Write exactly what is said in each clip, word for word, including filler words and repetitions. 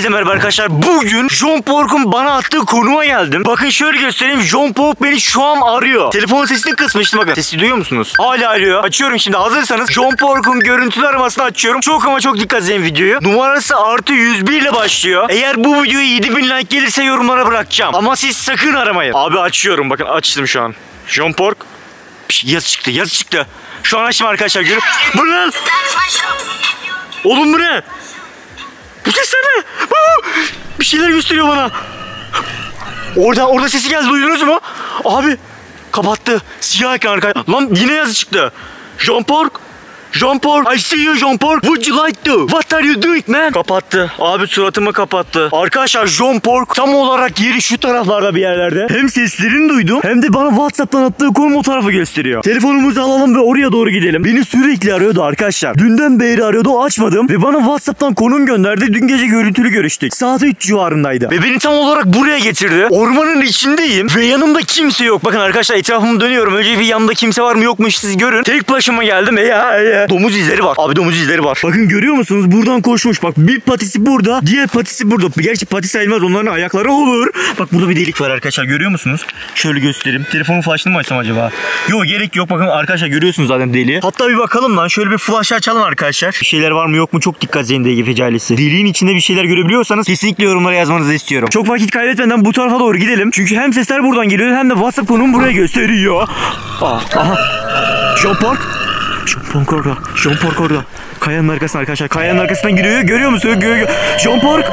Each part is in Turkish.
Hepinize merhaba arkadaşlar. Bugün John Pork'un bana attığı konuma geldim. Bakın şöyle göstereyim. John Pork beni şu an arıyor. Telefonun sesini kısmıştım bakın. Sesi duyuyor musunuz? Hala arıyor. Açıyorum şimdi. Hazırsanız John Pork'un görüntülü aramasını açıyorum. Çok ama çok dikkat edin videoyu. Numarası artı yüz bir ile başlıyor. Eğer bu videoya yedi bin like gelirse yorumlara bırakacağım. Ama siz sakın aramayın. Abi açıyorum. Bakın açtım şu an. John Pork. Yazı çıktı. Yazı çıktı. Şu an açtım arkadaşlar. Görün. Bu ne? Oğlum bu ne? Bu sesler ne? Bir şeyler gösteriyor bana. Orada orada sesi geldi, duydunuz mu? Abi kapattı. Siyah ekran arkadaşlar. Lan yine yazı çıktı. John Pork. John Pork. I see you John Pork. Would you like to? What are you doing man? Kapattı. Abi suratımı kapattı. Arkadaşlar John Pork tam olarak yeri şu taraflarda bir yerlerde. Hem seslerini duydum hem de bana WhatsApp'tan attığı konum o tarafı gösteriyor. Telefonumuzu alalım ve oraya doğru gidelim. Beni sürekli arıyordu arkadaşlar. Dünden beri arıyordu, açmadım ve bana WhatsApp'tan konum gönderdi. Dün gece görüntülü görüştük. Saat üç civarındaydı. Ve beni tam olarak buraya getirdi. Ormanın içindeyim ve yanımda kimse yok. Bakın arkadaşlar etrafımı dönüyorum. Önce bir yanımda kimse var mı yok mu siz görün. Tek başıma geldim. Ya ya. Domuz izleri var. Abi domuz izleri var. Bakın görüyor musunuz? Buradan koşmuş. Bak bir patisi burada. Diğer patisi burada. Gerçi patisi sayılmaz. Onların ayakları olur. Bak burada bir delik var arkadaşlar. Görüyor musunuz? Şöyle göstereyim. Telefonun flash'ını mı açsam acaba? Yok gerek yok. Bakın arkadaşlar görüyorsunuz zaten deliği. Hatta bir bakalım lan. Şöyle bir flash açalım arkadaşlar. Bir şeyler var mı yok mu? Çok dikkat edin D G F ailesi. Deliğin içinde bir şeyler görebiliyorsanız kesinlikle yorumlara yazmanızı istiyorum. Çok vakit kaybetmeden bu tarafa doğru gidelim. Çünkü hem sesler buradan geliyor hem de WhatsApp konumu buraya gösteriyor. Aa, aha. John Pork. John Pork orada. John Pork orada. Kayanın arkasına arkadaşlar. Kayanın arkasından giriyor. Görüyor musun? Görüyor. John Pork.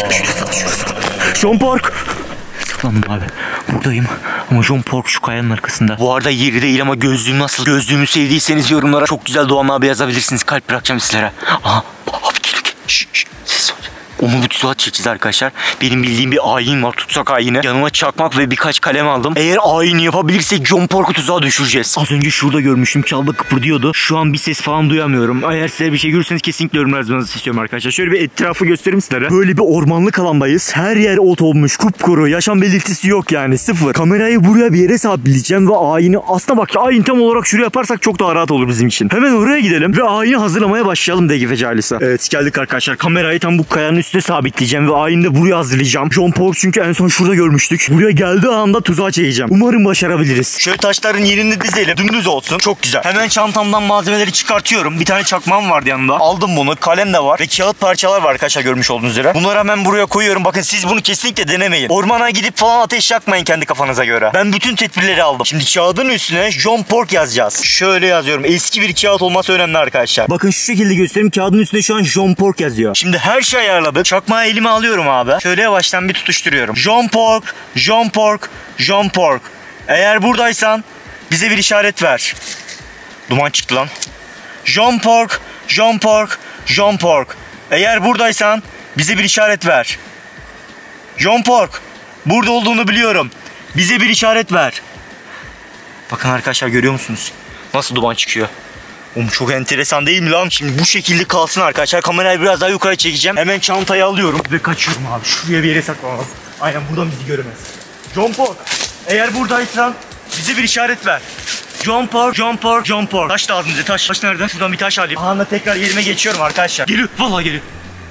John Pork. Saklandım abi. Buradayım. Ama John Pork şu kayanın arkasında. Bu arada yeri değil ama gözlüğüm nasıl? Gözlüğümü sevdiyseniz yorumlara çok güzel Doğan abi yazabilirsiniz. Kalp bırakacağım sizlere. Aha. Abi geliyor. Şşş. Şş. Ses ol. Onu bir tuzağa çekeceğiz arkadaşlar. Benim bildiğim bir ayin var, tutsak ayini. Yanıma çakmak ve birkaç kalem aldım. Eğer ayini yapabilirsek John Pork'u tuzağa düşüreceğiz. Az önce şurada görmüştüm, çalda kıpırdıyordu. Şu an bir ses falan duyamıyorum. Eğer size bir şey görürseniz kesinlikle yorumlar yazmanızı istiyorum arkadaşlar. Şöyle bir etrafı göstereyim sizlere. Böyle bir ormanlık alandayız. Her yer ot olmuş, kupkuru. Yaşam belirtisi yok yani, sıfır. Kamerayı buraya bir yere sabitleyeceğim ve ayini aslında bak ayin tam olarak şuraya yaparsak çok daha rahat olur bizim için. Hemen oraya gidelim ve ayini hazırlamaya başlayalım D G F ailesi. Evet geldik arkadaşlar. Kamerayı tam bu kayanın üstüne sabitleyeceğim ve ayini de buraya hazırlayacağım. John Pork çünkü en son şurada görmüştük. Buraya geldiği anda tuzağa çekeceğim. Umarım başarabiliriz. Şöyle taşların yerini dizelim. Dümdüz olsun. Çok güzel. Hemen çantamdan malzemeleri çıkartıyorum. Bir tane çakmağım vardı yanında. Aldım bunu. Kalem de var. Ve kağıt parçalar var arkadaşlar görmüş olduğunuz üzere. Bunları hemen buraya koyuyorum. Bakın siz bunu kesinlikle denemeyin. Ormana gidip falan ateş yakmayın kendi kafanıza göre. Ben bütün tedbirleri aldım. Şimdi kağıdın üstüne John Pork yazacağız. Şöyle yazıyorum. Eski bir kağıt olması önemli arkadaşlar. Bakın şu şekilde göstereyim. Kağıdın üstüne şu an John Pork yazıyor. Şimdi her şey ayarladık. Çakmağı elime alıyorum abi. Şöyle yavaştan bir tutuşturuyorum. John Pork, John Pork, John Pork. Eğer buradaysan bize bir işaret ver. Duman çıktı lan. John Pork, John Pork, John Pork. Eğer buradaysan bize bir işaret ver. John Pork, burada olduğunu biliyorum. Bize bir işaret ver. Bakın arkadaşlar görüyor musunuz? Nasıl duman çıkıyor? Oğlum çok enteresan değil mi lan? Şimdi bu şekilde kalsın arkadaşlar. Kamerayı biraz daha yukarı çekeceğim. Hemen çantayı alıyorum ve kaçıyorum abi. Şuraya bir yere saklamam. Aynen buradan bizi göremez. John Pork, eğer buradaysan bize bir işaret ver. John Pork, John Pork, John Pork. Taş lazım bize, taş. Taş nerede? Şuradan bir taş alayım. Aha tekrar yerime geçiyorum arkadaşlar. Geliyor, vallahi geliyor.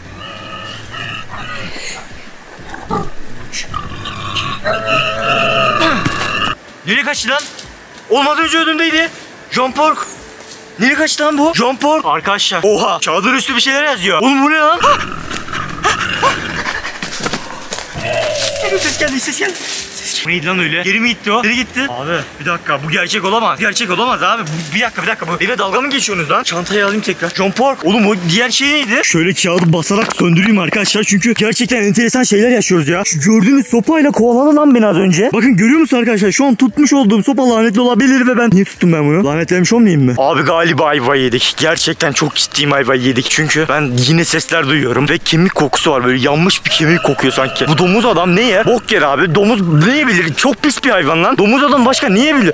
Nereye kaçtı lan? Olmadan önce önümdeydi. John Pork. Nereye kaçtı lan bu? John Pork. Arkadaşlar. Oha. Çadır üstü bir şeyler yazıyor. Oğlum bu ne lan? Ses geldi, ses geldi. Bu neydi lan öyle? Geri mi gitti o? Geri gitti. Abi bir dakika bu gerçek olamaz. Gerçek olamaz abi. Bu, bir dakika bir dakika. Bu eve dalga mı geçiyorsunuz lan? Çantayı alayım tekrar. John Pork. Oğlum o diğer şey neydi? Şöyle kağıdı basarak söndüreyim arkadaşlar. Çünkü gerçekten enteresan şeyler yaşıyoruz ya. Şu gördüğünüz sopayla kovaladı lan beni az önce. Bakın görüyor musun arkadaşlar? Şu an tutmuş olduğum sopa lanetli olabilir ve ben niye tuttum ben bunu? Lanetlemiş olmayayım mı? Abi galiba ayvayı yedik. Gerçekten çok ciddiyim ayvayı yedik. Çünkü ben yine sesler duyuyorum ve kemik kokusu var. Böyle yanmış bir kemik kokuyor sanki. Bu domuz adam ne yer? Bok yer abi. Domuz ne yiyebilir? Çok pis bir hayvan lan. Domuz adam başka niye bilir?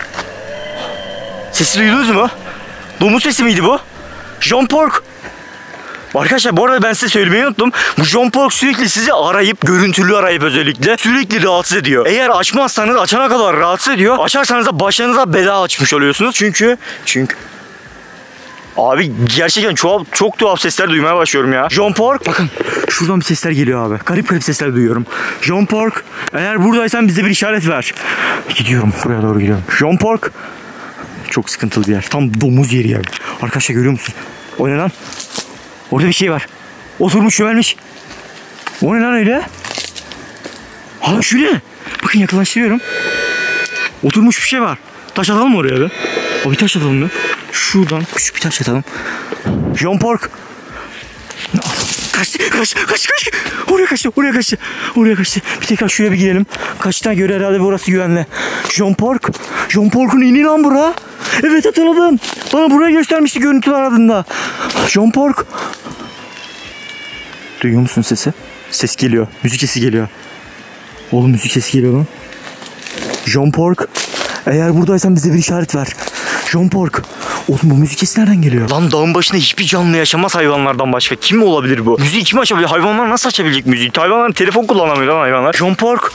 Sesi duydunuz mu? Domuz sesi miydi bu? John Pork. Arkadaşlar bu arada ben size söylemeyi unuttum. Bu John Pork sürekli sizi arayıp, görüntülü arayıp özellikle sürekli rahatsız ediyor. Eğer açmazsanız açana kadar rahatsız ediyor. Açarsanız da başınıza bela açmış oluyorsunuz. Çünkü çünkü Abi gerçekten çok, çok tuhaf sesler duymaya başlıyorum ya. John Park. Bakın şuradan bir sesler geliyor abi. Garip garip sesler duyuyorum. John Park, eğer buradaysan bize bir işaret ver. Gidiyorum, buraya doğru gidiyorum. John Park. Çok sıkıntılı bir yer. Tam domuz yeri yani. Arkadaşlar görüyor musun? O ne lan? Orada bir şey var. Oturmuş çömelmiş. O ne lan öyle? Ha şu ne? Bakın yakınlaştırıyorum. Oturmuş bir şey var. Taş atalım mı oraya be? O bir taş atalım mı? Şuradan küçük bir taş atalım. John Park. Kaçtı, kaç, kaç, kaç. Oraya kaçtı, oraya kaçtı. Oraya kaçtı. Bir tekrar şuraya bir girelim. Kaçtan göre herhalde burası güvenli. John Park. John Park'ın ini lan bura. Evet hatırladım. Bana burayı göstermişti görüntüler adında. John Park. Duyuyor musun sesi? Ses geliyor. Müzik sesi geliyor. Oğlum müzik sesi geliyor lan. John Park. Eğer buradaysan bize bir işaret ver. John Park. Oğlum bu müzik sesi nereden geliyor? Lan dağın başında hiçbir canlı yaşamaz hayvanlardan başka. Kim olabilir bu? Müziği kim açabilir? Hayvanlar nasıl açabilecek müziği? Hayvanlar telefon kullanamıyor lan hayvanlar. John Park.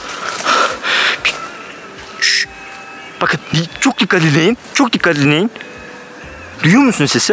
Şşş. Bakın çok dikkat dinleyin. Çok dikkat dinleyin. Duyuyor musun sesi?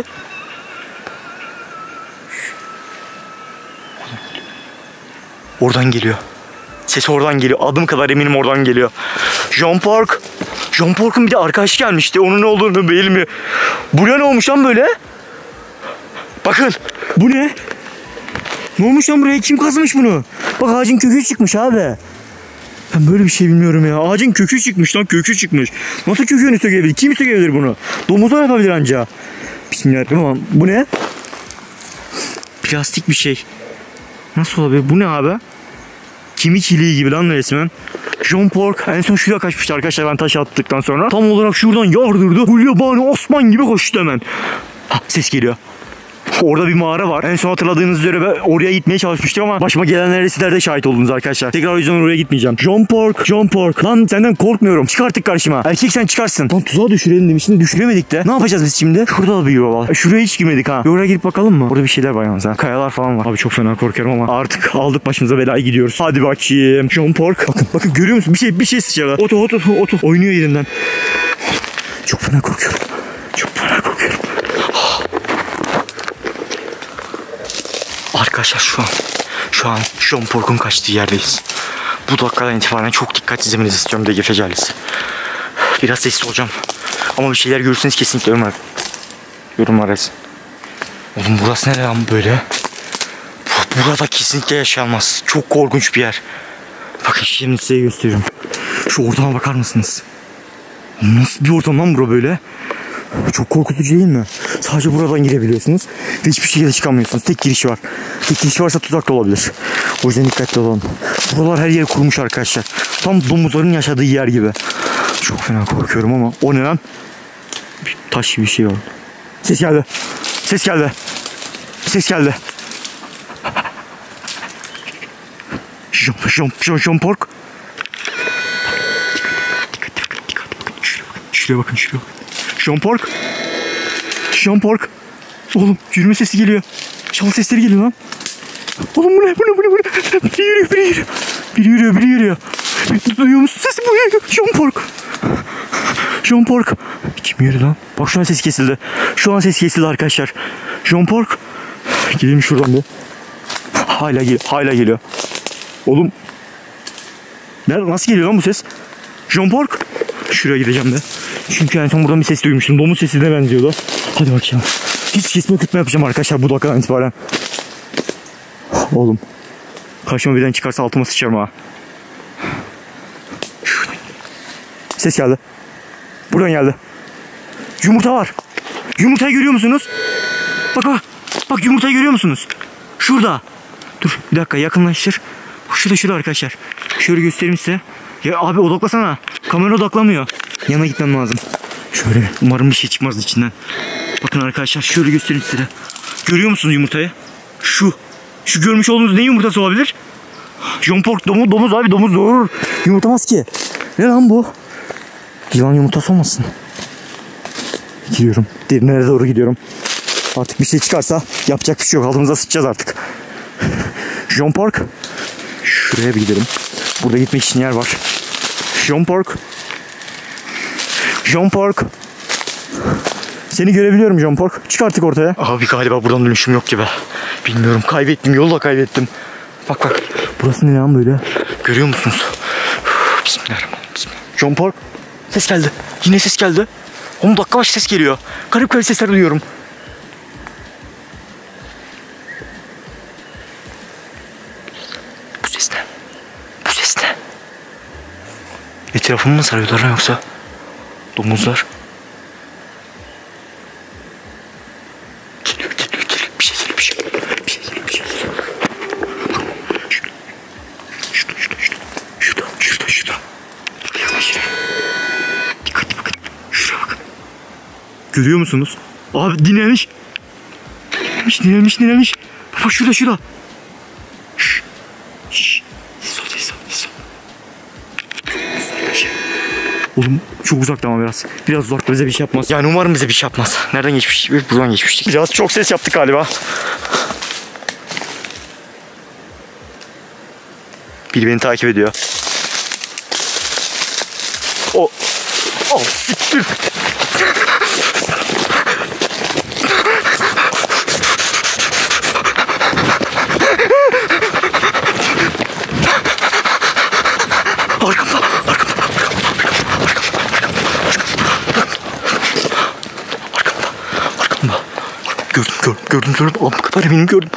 Oradan geliyor. Ses oradan geliyor. Adım kadar eminim oradan geliyor. John Park. John Park'ın bir de arkadaşı gelmişti. Onun ne olduğunu bilmiyor. Buraya ne olmuş lan böyle? Bakın. Bu ne? Ne olmuş lan buraya? Kim kazmış bunu? Bak ağacın kökü çıkmış abi. Ben böyle bir şey bilmiyorum ya. Ağacın kökü çıkmış lan, kökü çıkmış. Nasıl kökünü sökebilir? Kim sökebilir bunu? Domuzlar yapabilir anca. Bismillahirrahmanirrahim. Bu ne? Plastik bir şey. Nasıl olabilir? Bu ne abi? Kimi çiliği gibi lan resmen. John Park en son şuraya kaçmıştı arkadaşlar ben taş attıktan sonra. Tam olarak şuradan yardırdı. Gulyabani Osman gibi koştu hemen. Ha, ses geliyor. Orada bir mağara var. En son hatırladığınız üzere ben oraya gitmeye çalışmıştım ama başıma gelenlere sizler de şahit oldunuz arkadaşlar. Tekrar o yüzden oraya gitmeyeceğim. John Park, John Park. Lan senden korkmuyorum. Çık artık karşıma. Erkek sen çıkarsın. Lan tuzağa düşürelim demiştin. Düşüremedik de. Ne yapacağız biz şimdi? Şurada da bir yuva var. E, şuraya hiç girmedik ha. Bir oraya girip bakalım mı? Orada bir şeyler var yalnız ha. Kayalar falan var. Abi çok fena korkuyorum ama artık aldık başımıza belayı gidiyoruz. Hadi bakayım. John Park. Bakın bakın görüyor musun? Bir şey bir şey sıçradı. Oto oto oto. Oynuyor yerinden. Çok fena korkuyorum. Çok fena korkuyorum. Arkadaşlar şu an şu an John Park'un kaçtığı yerdeyiz. Bu dakikadan itibaren çok dikkat izlemenizi istiyorum D G F ailesi. Biraz sessiz olacağım. Ama bir şeyler görürseniz kesinlikle yorumlar. Yorumlar yazın. Oğlum burası ne lan böyle? Burada kesinlikle yaşanmaz. Çok korkunç bir yer. Bakın şimdi size gösteriyorum. Şu ortama bakar mısınız? Nasıl bir ortam lan bura böyle? Çok korkutucu değil mi? Sadece buradan girebiliyorsunuz ve hiçbir şekilde çıkamıyorsunuz. Tek giriş var. Tek giriş varsa tuzak da olabilir. O yüzden dikkatli olalım. Buralar her yeri kurmuş arkadaşlar. Tam domuzların yaşadığı yer gibi. Çok fena korkuyorum ama o ne lan? Bir taş gibi bir şey var. Ses geldi. Ses geldi. Ses geldi. John, John, John, John Park. Dikkat, dikkat, dikkat, dikkat. Şuraya bakın, şuraya bakın. John Park. John Park. Oğlum yürüme sesi geliyor. Şal sesleri geliyor lan. Oğlum bu ne? Bu ne? Bu ne? Bu ne? Biri yürüyor, biri yürüyor. Biri yürüyor, biri yürüyor. Duyuyor musun sesi? Bu yürüyor. John Park. John Park. Kim yürüyor lan? Bak şu an ses kesildi. Şu an ses kesildi arkadaşlar. John Park. Gidelim şuradan bir. Hala geliyor. Hala geliyor. Oğlum. Nerede? Nasıl geliyor lan bu ses? John Park. Şuraya gideceğim de. Çünkü en son buradan bir ses duymuştum. Domuz sesine benziyordu. Hadi bakayım. Hiç kesme kıtma yapacağım arkadaşlar bu dakikadan itibaren. Oğlum. Karşıma birden çıkarsa altıma sıçarım ha. Şuradan. Ses geldi. Buradan geldi. Yumurta var. Yumurtayı görüyor musunuz? Bak bak. Bak yumurtayı görüyor musunuz? Şurada. Dur bir dakika yakınlaştır. Şurada şurada arkadaşlar. Şöyle göstereyim size. Ya abi odaklasana. Kamera odaklamıyor. Yana gitmem lazım. Şöyle umarım bir şey çıkmaz içinden. Bakın arkadaşlar şöyle göstereyim size. Görüyor musunuz yumurtayı? Şu. Şu görmüş olduğunuz ne yumurtası olabilir? John Park domuz, domuz abi domuz doğurur. Yumurtamaz ki. Ne lan bu? Yılan yumurtası olmasın. Gidiyorum. Derinlere doğru gidiyorum. Artık bir şey çıkarsa yapacak bir şey yok. Altımıza sıçacağız artık. John Park. Şuraya bir gidelim. Burada gitmek için yer var. John Park. John Park. Seni görebiliyorum John Pork. Çık artık ortaya. Abi galiba buradan dönüşüm yok gibi. Bilmiyorum, kaybettim. Yolu da kaybettim. Bak bak. Burası ne lan böyle? Görüyor musunuz? Bismillahirrahmanirrahim. Bismillah. John Pork. Ses geldi. Yine ses geldi. on dakika başı ses geliyor. Garip garip sesler duyuyorum. Bu ses ne? Bu ses ne? Etrafımı mı sarıyorlar lan yoksa? Domuzlar. Geliyor geliyor geliyor. Bir şey geliyor bir şey. Bir şey geliyor bir şey geliyor. Şurada şurada şurada. Şurada şurada şurada. Yavaş. Dikkat bakın. Şuraya bakın. Görüyor musunuz? Abi dinlenmiş. Dinlenmiş dinlenmiş dinlenmiş. Baba şurada şurada. Şşş. Şşş. Ses ol ses ol ses ol. Oğlum çok uzakta ama biraz. Biraz uzakta, bize bir şey yapmaz. Yani umarım bize bir şey yapmaz. Nereden geçmiş? Buradan geçmiştik. Biraz çok ses yaptık galiba. Biri beni takip ediyor. O. Oh, siktir. Arkamda, arkamda, arkamda, arkamda, arkamda. Gördüm, gördüm, gördüm, gördüm. Allah'ım kadar eminim gördüm.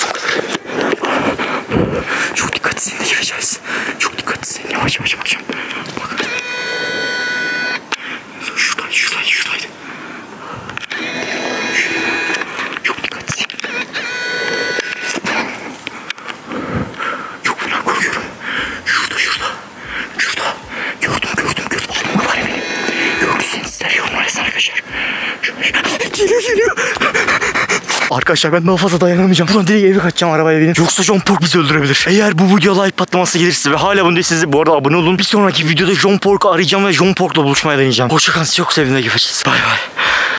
Çok dikkatli gireceğiz. Çok dikkatli. Yavaş yavaş bakacağım. Bak. Şuradaydı, şuradaydı, şuradaydı. Çok dikkatli. Çok fena korkuyorum. Şurada, şurada. Şurada. Gördüm, gördüm, gördüm. Allah'ım kadar eminim. Gördüyseniz sizler yorumlar yazın arkadaşlar. Geliyor, geliyor. Arkadaşlar ben daha fazla dayanamayacağım. Buradan direkt eve kaçacağım, arabaya binip. Yoksa John Pork bizi öldürebilir. Eğer bu video like patlaması gelirse ve hala bunu değilseniz bu arada abone olun. Bir sonraki videoda John Pork'u arayacağım ve John Pork'la buluşmaya deneyeceğim. Hoşçakalın, sizi çok sevdiğimde görüşürüz. Bay bay.